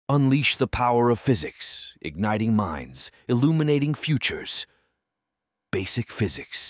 Unleash the power of physics, igniting minds, illuminating futures. Basic Physics.